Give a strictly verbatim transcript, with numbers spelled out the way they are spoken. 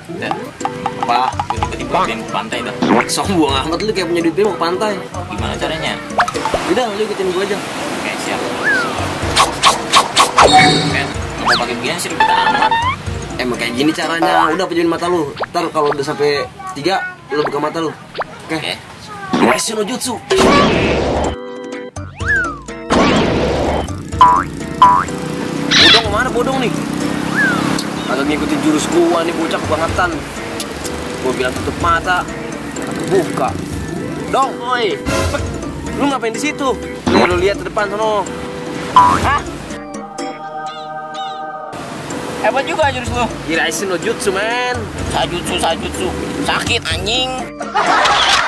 Dan apa? Tiba-tiba pengen ke pantai dah. Sombong amat lu, kayak punya duit mau ke pantai. Gimana caranya? Udah, lu ikutin gua aja. Oke, siap. Kan, mau pakai begini sih ribet amat. Emang kayak gini caranya. Udah pejamin mata lu. Ntar kalau udah sampai tiga, lu buka mata lu. Oke. Oke. Raisen no jutsu. Bodong kemana bodong nih? Agak ngikutin jurus gua nih, bocah kebangetan. Gua bilang tutup mata, buka. Dong, oi. Lu ngapain di situ? Lu, lu lihat ke depan sono. Hah? Hebat juga jurus lu. Raisen no jutsu, men. Sajutsu, sajutsu. Sakit anjing.